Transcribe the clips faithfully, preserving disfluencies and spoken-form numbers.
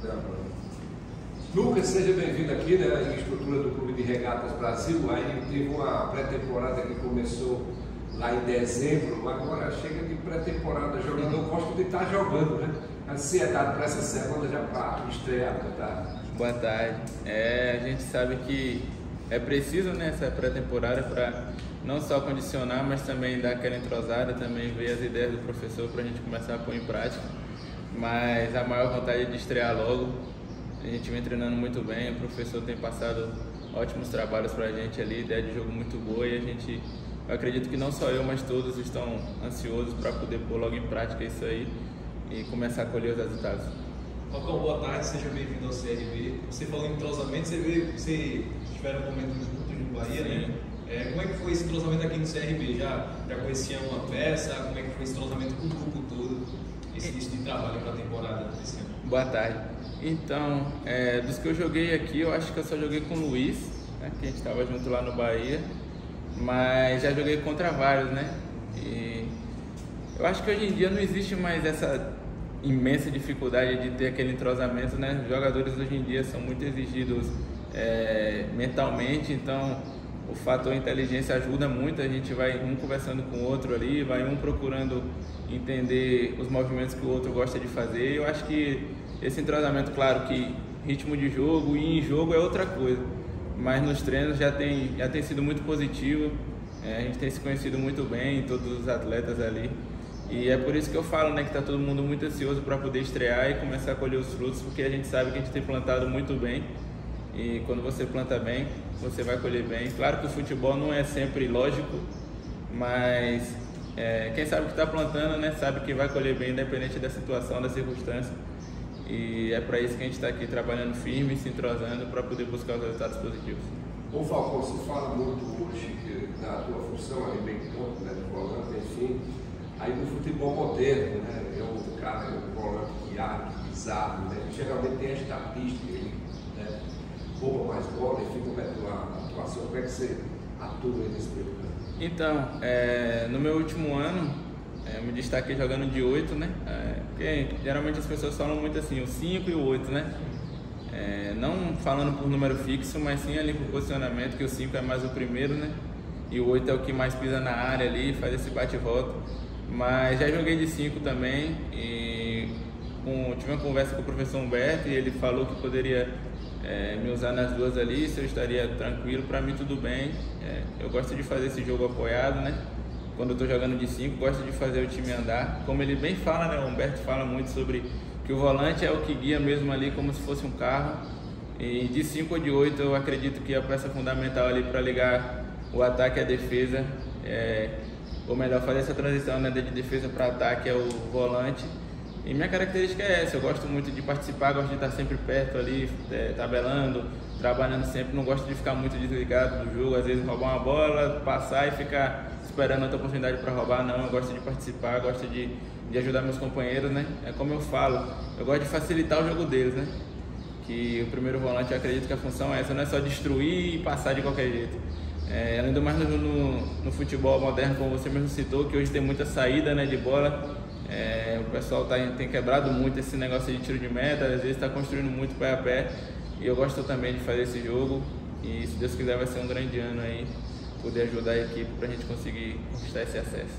Lucas, seja bem-vindo aqui, né, em estrutura do Clube de Regatas Brasil. Aí teve uma pré-temporada que começou lá em dezembro, agora chega de pré-temporada, jogador gosta de estar jogando, né? Ansiedade para essa semana já para estrear, boa tarde. Boa tarde. É, a gente sabe que é preciso nessa pré-temporada para não só condicionar, mas também dar aquela entrosada, também ver as ideias do professor para a gente começar a pôr em prática. Mas a maior vontade é de estrear logo. A gente vem treinando muito bem, o professor tem passado ótimos trabalhos para a gente ali, ideia de jogo muito boa, e a gente, eu acredito que não só eu, mas todos estão ansiosos para poder pôr logo em prática isso aí e começar a colher os resultados. Falcão, boa tarde, seja bem-vindo ao C R B. Você falou em entrosamento, você, veio, você tiveram um momento juntos no Bahia, Sim. né? É, como é que foi esse entrosamento aqui no C R B? Já, já conhecia uma peça? Como é que foi esse entrosamento com o grupo todo, esse início de trabalho para a temporada desse ano? Boa tarde. Então, é, dos que eu joguei aqui, eu acho que eu só joguei com o Luiz, né, que a gente estava junto lá no Bahia, mas já joguei contra vários, né? E eu acho que hoje em dia não existe mais essa imensa dificuldade de ter aquele entrosamento, né? Os jogadores hoje em dia são muito exigidos é, mentalmente, então o fator inteligência ajuda muito, a gente vai um conversando com o outro ali, vai um procurando entender os movimentos que o outro gosta de fazer. Eu acho que esse entrosamento, claro que ritmo de jogo e em jogo é outra coisa, mas nos treinos já tem, já tem sido muito positivo, é, a gente tem se conhecido muito bem, todos os atletas ali, e é por isso que eu falo, né, que está todo mundo muito ansioso para poder estrear e começar a colher os frutos, porque a gente sabe que a gente tem plantado muito bem, e quando você planta bem, você vai colher bem. Claro que o futebol não é sempre lógico, mas é, quem sabe que está plantando, né, sabe que vai colher bem, independente da situação, da circunstância. E é para isso que a gente está aqui trabalhando firme, se entrosando para poder buscar os resultados positivos. Ô Falcão, se fala muito hoje da tua função ali meio campo, né, do volante, enfim, aí no futebol moderno, né, é o cara, é o volante que abre, que desarma, né, geralmente tem a estatística, ele, né, rouba mais bola e fica na tua atuação. Como é que você atua nesse período? Então, é, no meu último ano, É, eu me destaquei jogando de oito, né? É, porque geralmente as pessoas falam muito assim, o cinco e o oito, né? É, não falando por número fixo, mas sim ali por posicionamento, que o cinco é mais o primeiro, né? E o oito é o que mais pisa na área ali, faz esse bate e volta. Mas já joguei de cinco também e com, tive uma conversa com o professor Humberto e ele falou que poderia é, me usar nas duas ali, se eu estaria tranquilo, para mim tudo bem. É, eu gosto de fazer esse jogo apoiado, né? Quando eu estou jogando de cinco, gosto de fazer o time andar. Como ele bem fala, né? O Humberto fala muito sobre que o volante é o que guia mesmo ali, como se fosse um carro. E de cinco ou de oito, eu acredito que a peça fundamental ali para ligar o ataque e a defesa, é, ou melhor, fazer essa transição, né, de defesa para ataque, é o volante. E minha característica é essa, eu gosto muito de participar, gosto de estar sempre perto ali, é, tabelando, trabalhando sempre, não gosto de ficar muito desligado do jogo, às vezes roubar uma bola, passar e ficar esperando outra oportunidade para roubar. Não, eu gosto de participar, gosto de, de ajudar meus companheiros, né? É como eu falo, eu gosto de facilitar o jogo deles, né? Que o primeiro volante, eu acredito que a função é essa, não é só destruir e passar de qualquer jeito. É, ainda mais no, no, no futebol moderno, como você mesmo citou, que hoje tem muita saída, né, de bola. É, o pessoal tá, tem quebrado muito esse negócio de tiro de meta, às vezes está construindo muito pé a pé. E eu gosto também de fazer esse jogo e, se Deus quiser, vai ser um grande ano aí, poder ajudar a equipe para a gente conseguir conquistar esse acesso.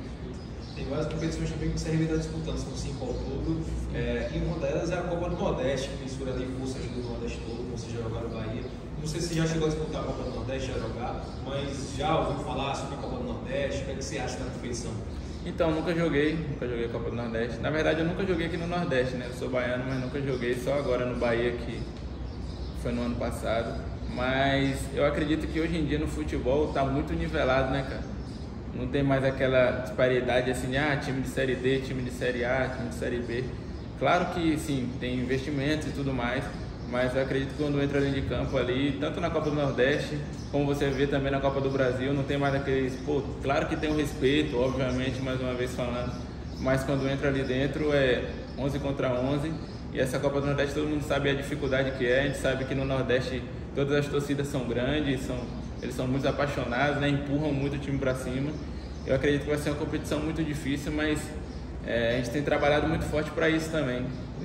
Tem várias competições também que o C R B está disputando, são cinco ao todo, é, e uma delas é a Copa do Nordeste, que mistura ali forças do Nordeste todo, como você já jogou no Bahia. Não sei se já chegou a disputar a Copa do Nordeste, já jogar, mas já ouviu falar sobre a Copa do Nordeste? O que é que você acha da competição? Então, nunca joguei, nunca joguei a Copa do Nordeste. Na verdade, eu nunca joguei aqui no Nordeste, né? Eu sou baiano, mas nunca joguei, só agora no Bahia, que foi no ano passado. Mas eu acredito que hoje em dia no futebol está muito nivelado, né, cara? Não tem mais aquela disparidade assim, de, ah, time de Série D, time de Série A, time de Série B. Claro que sim, tem investimentos e tudo mais, mas eu acredito que quando entra dentro de campo ali, tanto na Copa do Nordeste, como você vê também na Copa do Brasil, não tem mais aqueles, pô, claro que tem o respeito, obviamente, mais uma vez falando, mas quando entra ali dentro é onze contra onze, e essa Copa do Nordeste todo mundo sabe a dificuldade que é, a gente sabe que no Nordeste todas as torcidas são grandes, são, eles são muito apaixonados, né, empurram muito o time para cima. Eu acredito que vai ser uma competição muito difícil, mas é, a gente tem trabalhado muito forte para isso também. É,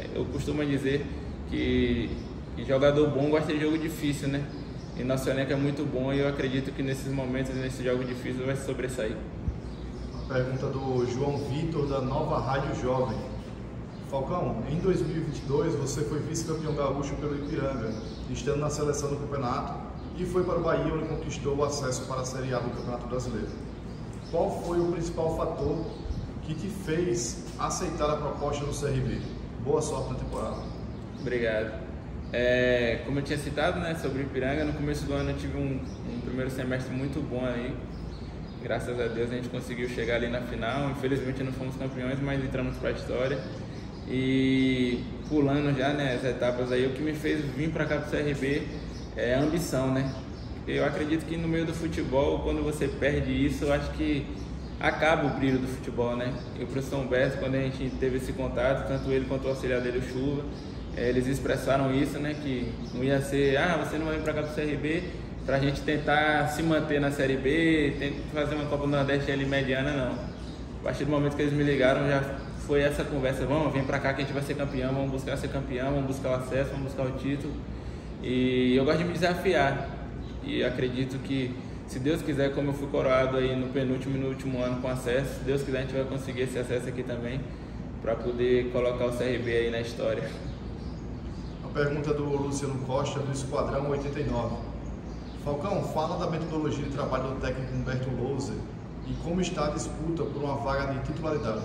eu costumo dizer que, que jogador bom gosta de jogo difícil, né? E nosso elenco é muito bom e eu acredito que nesses momentos, nesses jogos difíceis, vai se sobressair. A pergunta do João Vitor, da Nova Rádio Jovem. Falcão, em dois mil e vinte e dois você foi vice-campeão gaúcho pelo Ipiranga, estando na seleção do campeonato, e foi para o Bahia, onde conquistou o acesso para a Série A do Campeonato Brasileiro. Qual foi o principal fator que te fez aceitar a proposta do C R B? Boa sorte na temporada. Obrigado. É, como eu tinha citado, né, sobre o Ipiranga, no começo do ano eu tive um, um primeiro semestre muito bom aí. Graças a Deus a gente conseguiu chegar ali na final. Infelizmente não fomos campeões, mas entramos para a história. E pulando já, né, as etapas aí, o que me fez vir para cá para o C R B é a ambição, né? Eu acredito que no meio do futebol, quando você perde isso, eu acho que acaba o brilho do futebol, né? E o professor Humberto, quando a gente teve esse contato, tanto ele quanto o auxiliar dele, o Chuva, eles expressaram isso, né? Que não ia ser, ah, você não vai vir para cá para o C R B para a gente tentar se manter na Série B, tentar fazer uma Copa do Nordeste ali mediana, não. A partir do momento que eles me ligaram, já foi essa conversa, vamos, vem para cá que a gente vai ser campeão, vamos buscar ser campeão, vamos buscar o acesso, vamos buscar o título. E eu gosto de me desafiar. E acredito que, se Deus quiser, como eu fui coroado aí no penúltimo e no último ano com acesso, se Deus quiser a gente vai conseguir esse acesso aqui também, para poder colocar o C R B aí na história. A pergunta do Luciano Costa, do Esquadrão oitenta e nove. Falcão, fala da metodologia de trabalho do técnico Humberto Louser e como está a disputa por uma vaga de titularidade.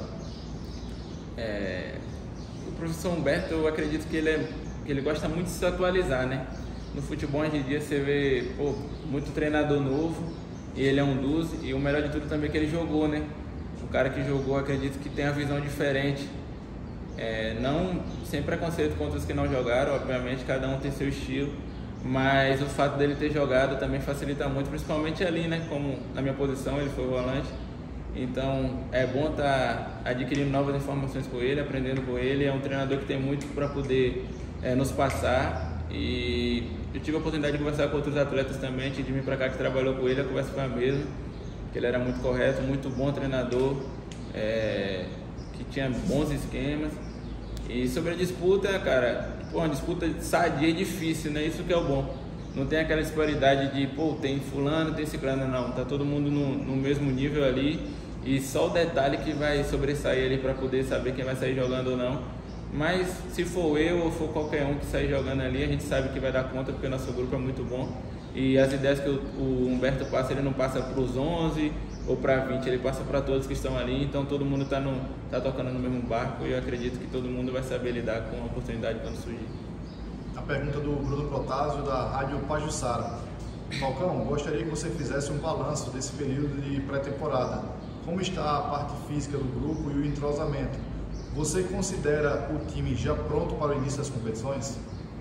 É, o professor Humberto, eu acredito que ele, é, que ele gosta muito de se atualizar, né? No futebol hoje em dia você vê pô, muito treinador novo, e ele é um dos, e o melhor de tudo também é que ele jogou, né? O cara que jogou, acredito que tem uma visão diferente, é, não sem preconceito contra os que não jogaram, obviamente cada um tem seu estilo, mas o fato dele ter jogado também facilita muito, principalmente ali, né? Como na minha posição ele foi volante, então é bom estar tá adquirindo novas informações com ele, aprendendo com ele. É um treinador que tem muito para poder é, nos passar. E eu tive a oportunidade de conversar com outros atletas também, antes de vir para cá, que trabalhou com ele, a conversa foi a mesma, que ele era muito correto, muito bom treinador, é, que tinha bons esquemas. E sobre a disputa, cara, pô, uma disputa sadia e difícil, né? Isso que é o bom. Não tem aquela disparidade de, pô, tem fulano, tem ciclano, não. Tá todo mundo no, no mesmo nível ali, e só o detalhe que vai sobressair ali para poder saber quem vai sair jogando ou não. Mas se for eu ou for qualquer um que sair jogando ali, a gente sabe que vai dar conta, porque o nosso grupo é muito bom. E as ideias que o, o Humberto passa, ele não passa para os onze ou para vinte, ele passa para todos que estão ali. Então todo mundo está tá tocando no mesmo barco, e eu acredito que todo mundo vai saber lidar com a oportunidade quando surgir. A pergunta do Bruno Protásio, da Rádio Pajuçara. Falcão, gostaria que você fizesse um balanço desse período de pré-temporada. Como está a parte física do grupo e o entrosamento? Você considera o time já pronto para o início das competições?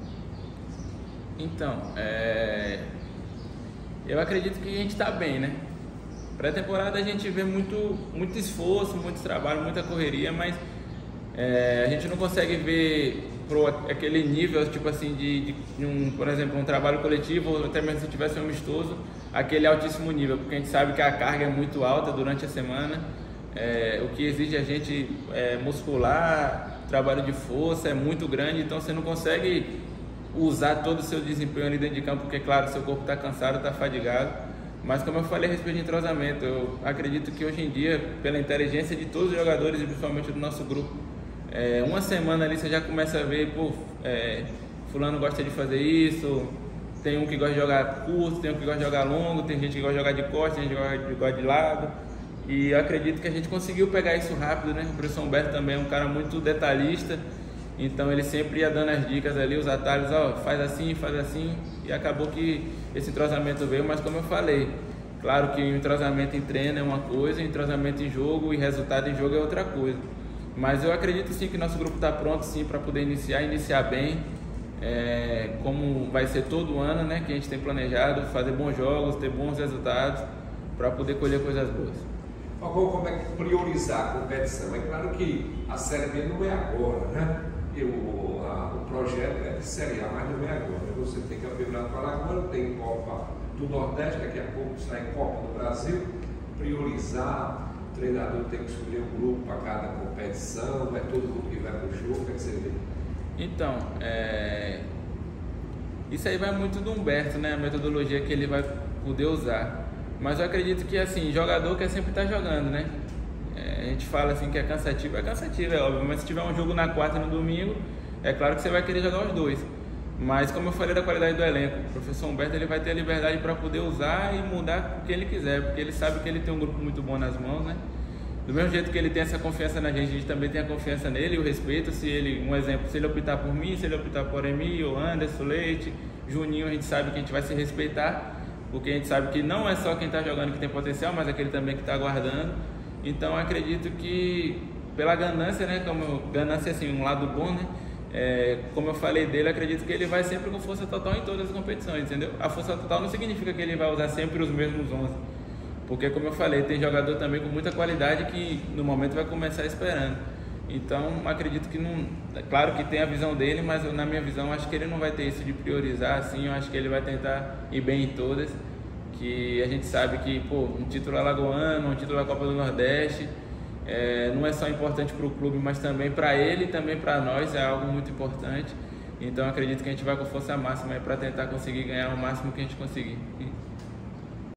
Então, é... eu acredito que a gente está bem, né? Pré-temporada a gente vê muito, muito esforço, muito trabalho, muita correria, mas é, a gente não consegue ver pro aquele nível, tipo assim, de, de um, por exemplo, um trabalho coletivo, ou até mesmo se tivesse um amistoso, aquele altíssimo nível, porque a gente sabe que a carga é muito alta durante a semana. É, o que exige a gente é, muscular, trabalho de força é muito grande, então você não consegue usar todo o seu desempenho ali dentro de campo, porque claro, seu corpo está cansado, está fadigado, mas como eu falei a respeito de entrosamento, eu acredito que hoje em dia, pela inteligência de todos os jogadores e principalmente do nosso grupo, é, uma semana ali você já começa a ver, pô, é, fulano gosta de fazer isso, tem um que gosta de jogar curto, tem um que gosta de jogar longo, tem gente que gosta de jogar de costas, tem gente que gosta de lado. E eu acredito que a gente conseguiu pegar isso rápido, né? O professor Humberto também é um cara muito detalhista, então ele sempre ia dando as dicas ali, os atalhos, ó, faz assim, faz assim, e acabou que esse entrosamento veio, mas como eu falei, claro que o entrosamento em treino é uma coisa, o entrosamento em jogo e resultado em jogo é outra coisa. Mas eu acredito sim que nosso grupo está pronto sim para poder iniciar, iniciar bem, é, como vai ser todo ano, né? Que a gente tem planejado, fazer bons jogos, ter bons resultados, para poder colher coisas boas. Como é que priorizar a competição? É claro que a Série B não é agora, né? E o, a, o projeto é de Série A, mas não é agora. Você tem Campeonato Paraguai, tem Copa do Nordeste, daqui a pouco sai Copa do Brasil. Priorizar, o treinador tem que escolher um grupo para cada competição, não é todo mundo que vai para o jogo, quer dizer, Então, é... isso aí vai muito do Humberto, né? A metodologia que ele vai poder usar. Mas eu acredito que, assim, jogador quer sempre estar jogando, né? É, a gente fala assim que é cansativo, é cansativo, é óbvio. Mas se tiver um jogo na quarta e no domingo, é claro que você vai querer jogar os dois. Mas como eu falei da qualidade do elenco, o professor Humberto ele vai ter a liberdade para poder usar e mudar o que ele quiser, porque ele sabe que ele tem um grupo muito bom nas mãos, né? Do mesmo jeito que ele tem essa confiança na gente, a gente também tem a confiança nele e o respeito. Se ele, um exemplo, se ele optar por mim, se ele optar por Emílio, Anderson, Leite, Juninho, a gente sabe que a gente vai se respeitar, porque a gente sabe que não é só quem está jogando que tem potencial, mas aquele também que está aguardando. Então acredito que pela ganância, né, como ganância assim, um lado bom, né, é, como eu falei dele, acredito que ele vai sempre com força total em todas as competições, entendeu? A força total não significa que ele vai usar sempre os mesmos onze, porque como eu falei, tem jogador também com muita qualidade que no momento vai começar esperando. Então acredito que não, é claro que tem a visão dele, mas eu, na minha visão acho que ele não vai ter isso de priorizar assim. Eu acho que ele vai tentar ir bem em todas, que a gente sabe que pô, um título alagoano, um título da Copa do Nordeste é, não é só importante para o clube, mas também para ele e também para nós, é algo muito importante. Então acredito que a gente vai com força máxima para tentar conseguir ganhar o máximo que a gente conseguir.